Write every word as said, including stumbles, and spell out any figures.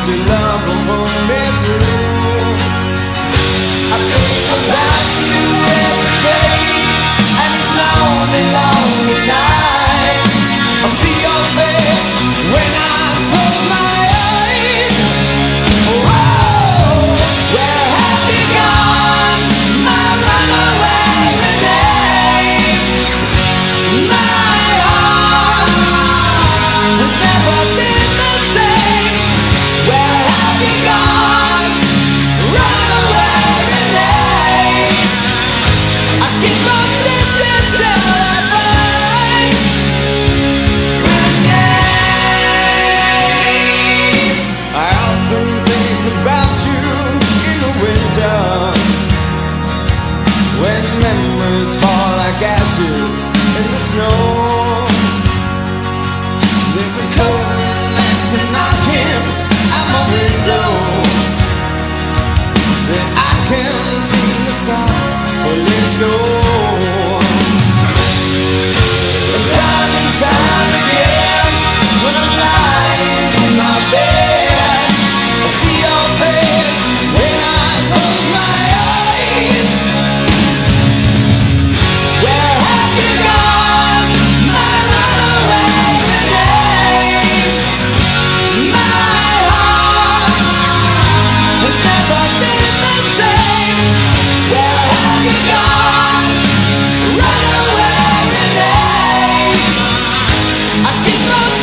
that your love will pull me through. I think about you every day, and each lonely, lonely night I see your face when I close my eyes. Whoa, where have you gone, my runaway Renee? My heart has never been the same. Where have you gone, runaway Renee? I keep on searching till I find Renee. I often think about you in the winter, when memories fall like ashes in the snow. There's a cold wind that's been knocking at my window that I can't seem to stop or let go. And time and time again, when I'm lying in my bed, I see your face when I close my eyes. Where have you gone, my runaway Renee? My heart has never been the same. Where have you gone, runaway Renee? I keep on